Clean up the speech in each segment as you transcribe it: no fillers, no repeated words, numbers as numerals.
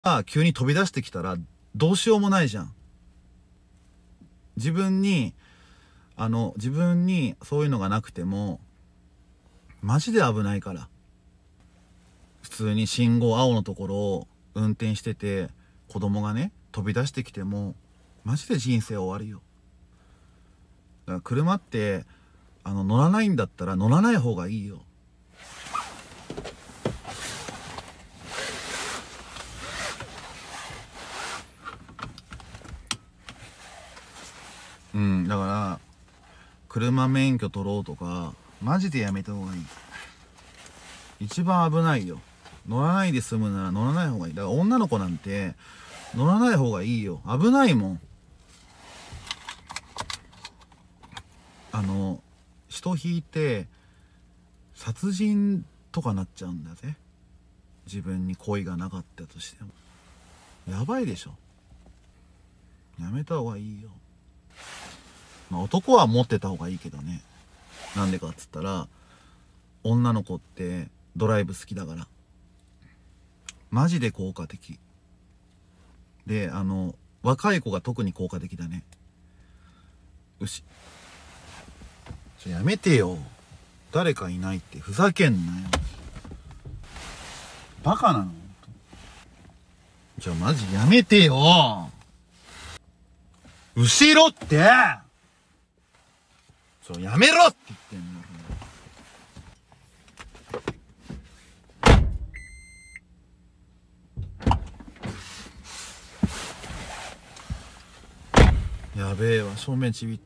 急に飛び出してきたらどうしようもないじゃん。自分にそういうのがなくてもマジで危ないから。普通に信号青のところを運転してて子供がね飛び出してきてもマジで人生終わるよ。だから車って乗らないんだったら乗らない方がいいよ。だから車免許取ろうとかマジでやめた方がいい。一番危ないよ。乗らないで済むなら乗らない方がいい。だから女の子なんて乗らない方がいいよ。危ないもん。人引いて殺人とかなっちゃうんだぜ。自分に恋がなかったとしてもやばいでしょ。やめた方がいいよ。まあ男は持ってた方がいいけどね。なんでかっつったら女の子ってドライブ好きだからマジで効果的で、若い子が特に効果的だね。やめてよ。誰かいないってふざけんなよ。バカなの？じゃあマジやめてよ。後ろってやめろって言ってんの。やべえわ、正面ちびった。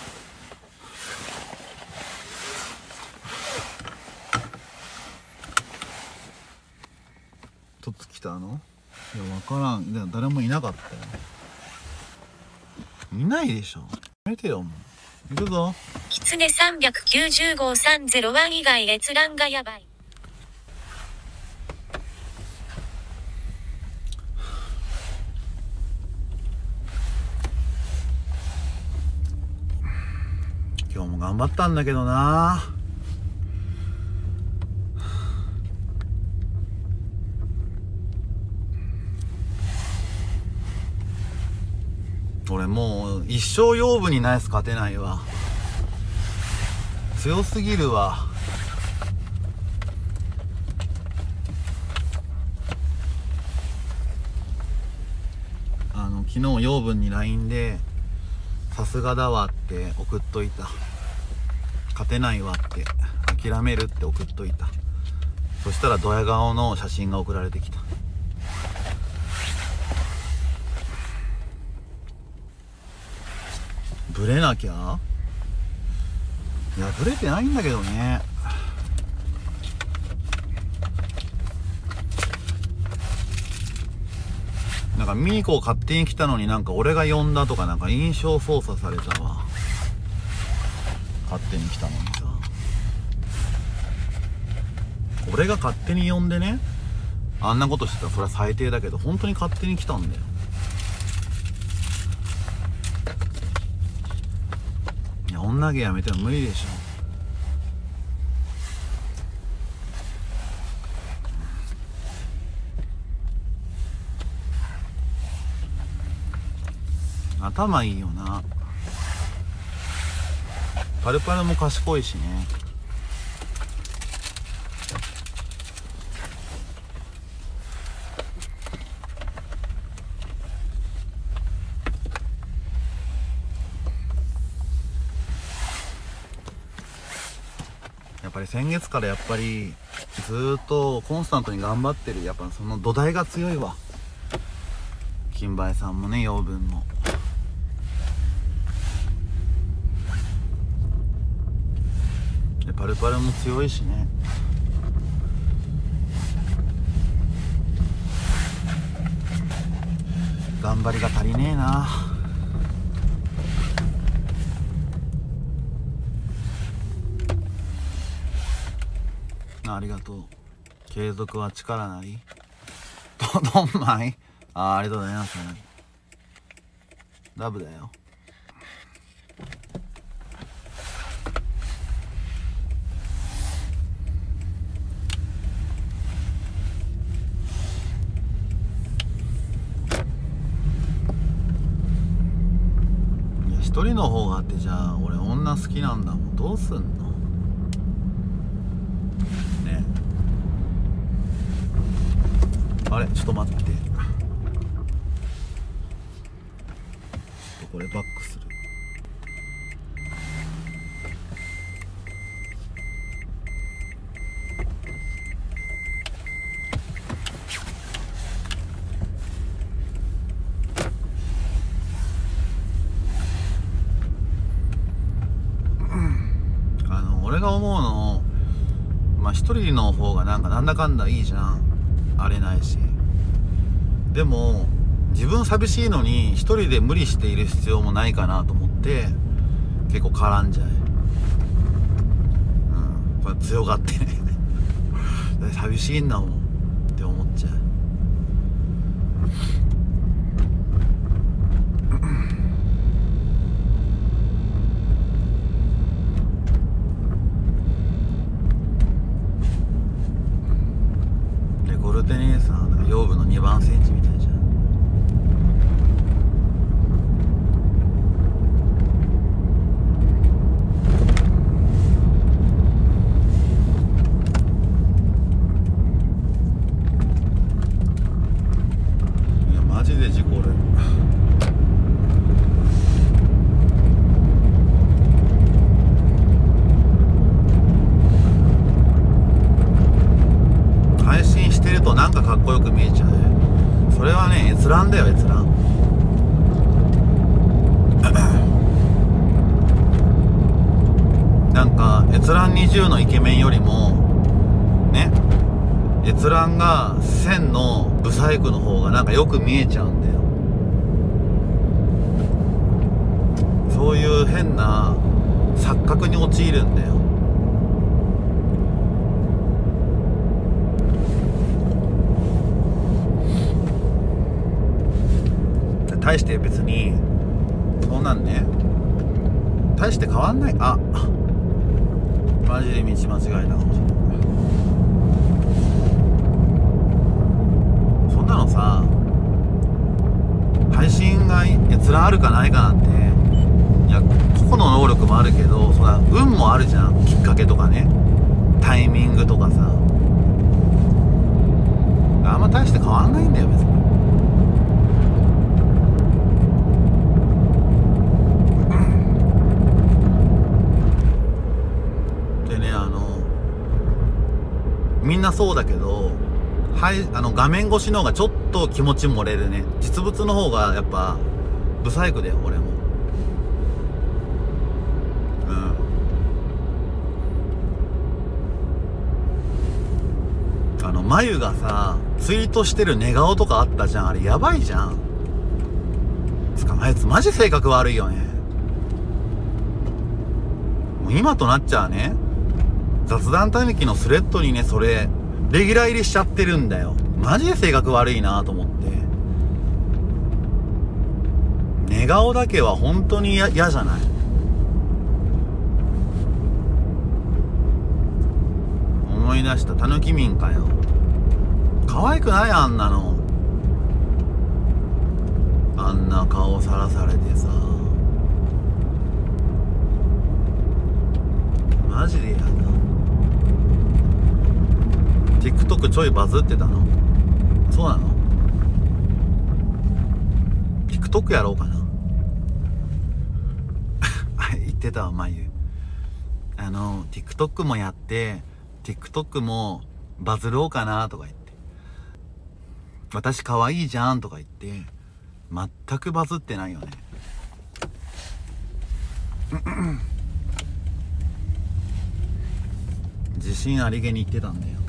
とつ来たの？いや、わからん。いや、誰もいなかったよ。いないでしょ。やめてよ、もう。行くぞ。 キツネ390号301以外閲覧がやばい。 今日も頑張ったんだけどな。俺もう一生養分にナイス勝てないわ。強すぎるわ。昨日養分に LINE でさすがだわって送っといた。勝てないわって諦めるって送っといた。そしたらドヤ顔の写真が送られてきた。ブレなきゃ？いや、ブレてないんだけどね。なんかミーコ勝手に来たのになんか俺が呼んだとかなんか印象操作されたわ。勝手に来たのにさ。俺が勝手に呼んでね、あんなことしてたらそれは最低だけど、本当に勝手に来たんだよ。いや、女毛やめても無理でしょ。頭いいよな。パルパルも賢いしね。やっぱり先月からずーっとコンスタントに頑張ってる。やっぱその土台が強いわ。金梅さんもね、養分も。でパルパルも強いしね。頑張りが足りねえな。ありがとう。継続は力なり。どんまい。ありがとうございます。ダブだよ。 一人の方があって、じゃあ俺女好きなんだもん、どうすんのね。あれちょっと待って、ちょっとこれバックする。俺が思うの、まあ一人の方がなんだかんだいいじゃん、荒れないし。でも自分寂しいのに一人で無理している必要もないかなと思って結構絡んじゃう。これ強がってね寂しいんだもんって思っちゃう。ゴルテ姉さん養分の2番センチみたいじゃん。いやマジで事故る。配信してるとなんかかっこよく見えちゃう。それはね、閲覧だよ、閲覧。なんか閲覧20のイケメンよりもね、閲覧が1000のブサイクの方がなんかよく見えちゃうんだよ。そういう変な錯覚に陥るんだよ。大して別にそんなんね、大して変わんない。あ、マジで道間違えたかもしれない。そんなのさ、配信が閲覧あるかないかなんて、いや個々の能力もあるけど、そら運もあるじゃん。きっかけとかね、タイミングとかさ、あんま大して変わんないんだよ別に。みんなそうだけど、はい、画面越しの方がちょっと気持ち漏れるね。実物の方がやっぱブサイクだよ俺も。眉がさツイートしてる寝顔とかあったじゃん。あれやばいじゃん。あいつマジ性格悪いよね。もう今となっちゃうね、雑談たぬきのスレッドにね、それレギュラー入りしちゃってるんだよ。マジで性格悪いなと思って。寝顔だけは本当に嫌じゃない。思い出した、たぬき民かよ。可愛くない？あんなの。あんな顔さらされてさ、マジで嫌だ。TikTok ちょいバズってたの？そうなの？ TikTok やろうかな言ってたわ、まゆ。TikTok もやって TikTok もバズろうかなとか言って、私可愛いじゃんとか言って全くバズってないよね自信ありげに言ってたんだよ。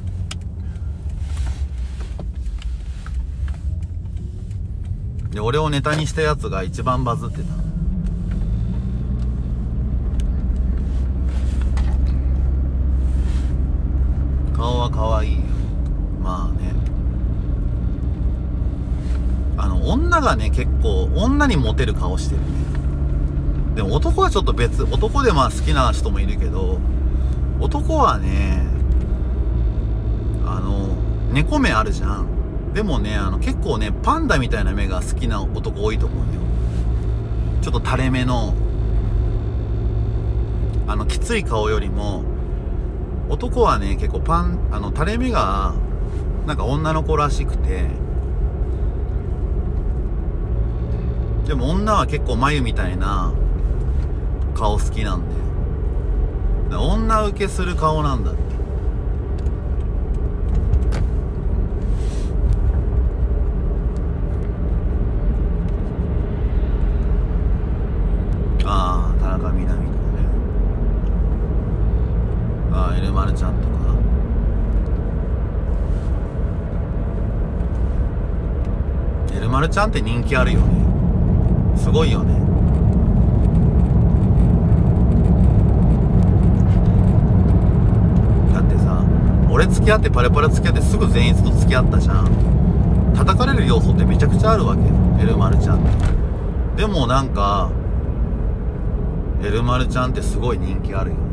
で俺をネタにしたやつが一番バズってた。顔は可愛いよ。まあね、女がね結構女にモテる顔してるね。でも男はちょっと別。男でまあ好きな人もいるけど、男はね猫目あるじゃん。でもね結構ねパンダみたいな目が好きな男多いと思うよ。ちょっと垂れ目のきつい顔よりも、男はね、結構垂れ目が、なんか女の子らしくて、でも女は結構眉みたいな顔好きなんだよ。女受けする顔なんだって。ああ、田中みな実とかね。ああ、エルマルちゃんとか。エルマルちゃんって人気あるよね。すごいよね。だってさ、俺付き合ってパレパレ付き合ってすぐ善逸と付き合ったじゃん。叩かれる要素ってめちゃくちゃあるわけよ、エルマルちゃんって。でもなんかエルマルちゃんってすごい人気あるよね。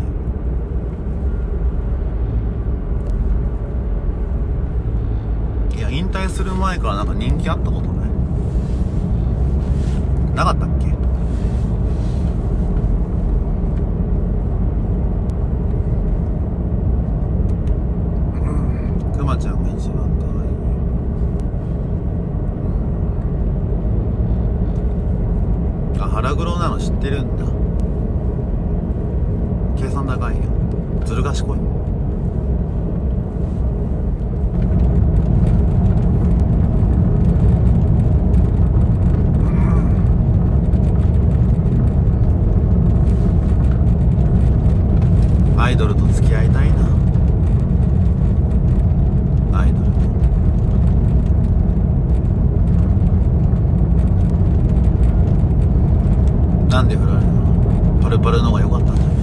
いや、引退する前からなんか人気あったことないなかったっけ？クマちゃんが一番可愛い。あ、腹黒なの知ってるんだ。計算高いよ。ずる賢い。アイドルと付き合いたいな。アイドルと。なんで振られるの？パルパルの方が良かったんじゃない？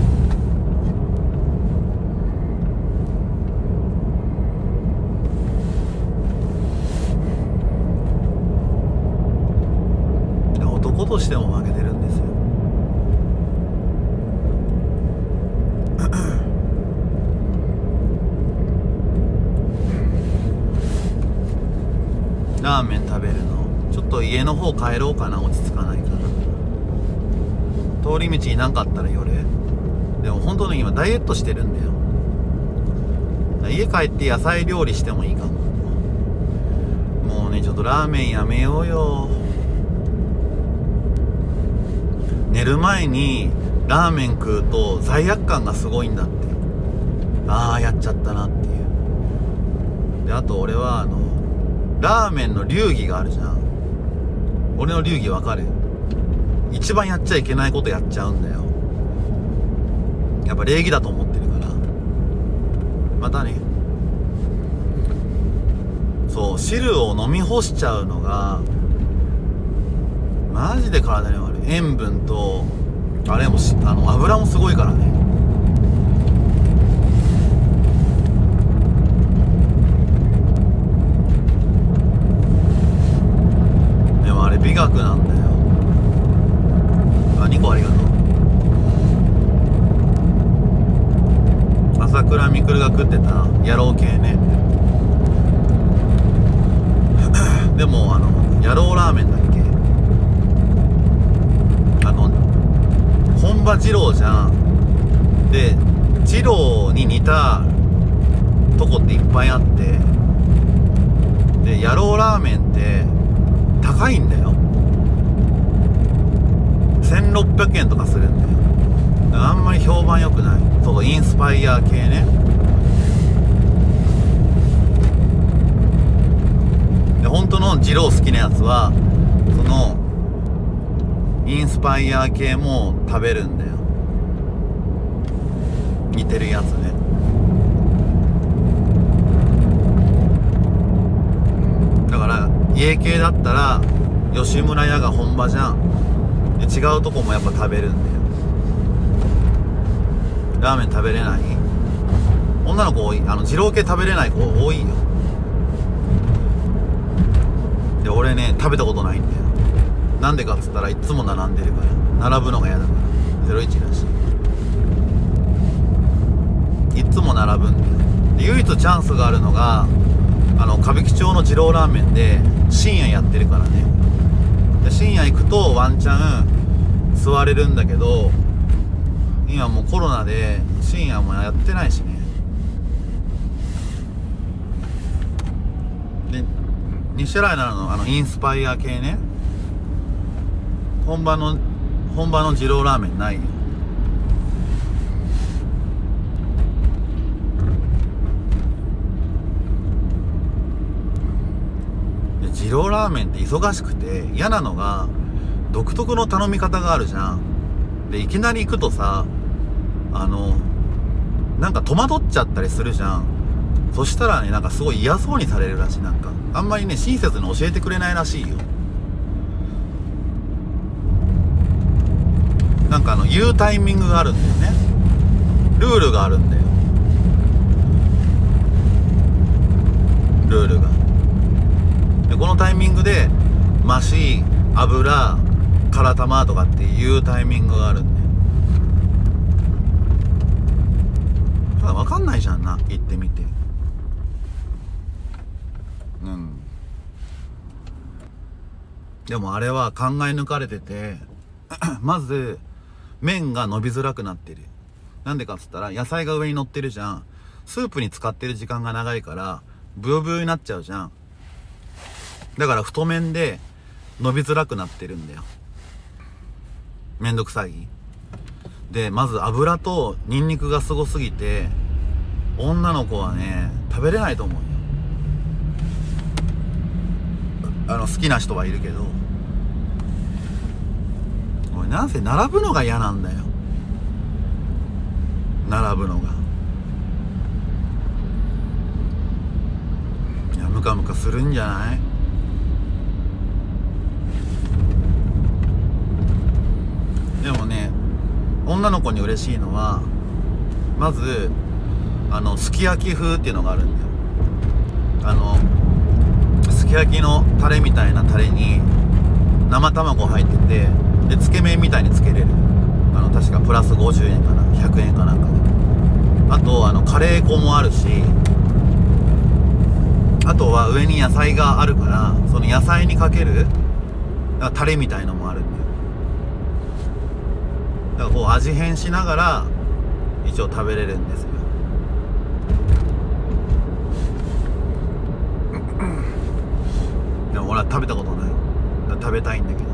男としても負けてるんですよ。ラーメン食べるのちょっと家の方帰ろうかな。落ち着かないから通り道になんかあったら寄れ。でも本当に今ダイエットしてるんだよ。家帰って野菜料理してもいいかも。もうね、ちょっとラーメンやめようよ。寝る前にラーメン食うと罪悪感がすごいんだって。ああ、やっちゃったなっていう。で、あと俺はラーメンの流儀があるじゃん。俺の流儀わかる？一番やっちゃいけないことやっちゃうんだよ。やっぱ礼儀だと思ってるから。またね。そう、汁を飲み干しちゃうのがマジで体に悪い。塩分とあれも油もすごいからね。でもあれ美学なんだよ。あ、2個ありがとう。朝倉未来が食ってた野郎系ね。でも野郎ラーメンだっけ、本場二郎じゃん。で、二郎に似たとこっていっぱいあって、で、野郎ラーメンって高いんだよ。1600円とかするんだよ。だからあんまり評判良くない。そう、インスパイア系ね。で、本当の二郎好きなやつはそのインスパイア系も食べるんだよ。似てるやつね。だから家系だったら吉村屋が本場じゃん。で、違うとこもやっぱ食べるんだよ。ラーメン食べれない女の子多い。二郎系食べれない子多いよ。で、俺ね、食べたことないんだよ。なんでかっつったらいつも並んでるから。並ぶのが嫌だから。01だしいつも並ぶんだよ。で、唯一チャンスがあるのが歌舞伎町の二郎ラーメンで深夜やってるからね。で、深夜行くとワンチャン座れるんだけど、 今もうコロナで深夜もやってないしね。で西ライナーのインスパイア系ね、本場の二郎ラーメンないよ。で二郎ラーメンって忙しくて嫌なのが独特の頼み方があるじゃん。でいきなり行くとさ、なんか戸惑っちゃったりするじゃん。そしたらね、なんかすごい嫌そうにされるらしい。なんかあんまりね親切に教えてくれないらしいよ。なんか言うタイミングがあるんだよね。ルールがあるんだよ。ルールが。でこのタイミングでマシ、油、辛玉とかっていうタイミングがあるんだよ。ただ分かんないじゃんな、行ってみて。でもあれは考え抜かれててまず麺が伸びづらくなってる。なんでかっつったら野菜が上に乗ってるじゃん。スープに使ってる時間が長いからブヨブヨになっちゃうじゃん。だから太麺で伸びづらくなってるんだよ。めんどくさい。でまず油とニンニクがすごすぎて女の子はね食べれないと思うよ。好きな人はいるけど、俺なんせ並ぶのが嫌なんだよ。並ぶのがいやムカムカするんじゃない？でもね、女の子に嬉しいのはまずすき焼き風っていうのがあるんだよ。すき焼きのタレみたいなタレに生卵入ってて、でつけ麺みたいにつけれる。確かプラス50円かな100円かなんかで。あとカレー粉もあるし、あとは上に野菜があるからその野菜にかけるタレみたいのもあるんだよ。だからこう味変しながら一応食べれるんですよ。でも俺は食べたことない。だから食べたいんだけど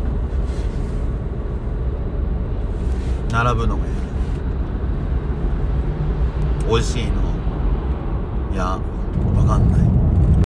並ぶのが美味しいの？いや、わかんない。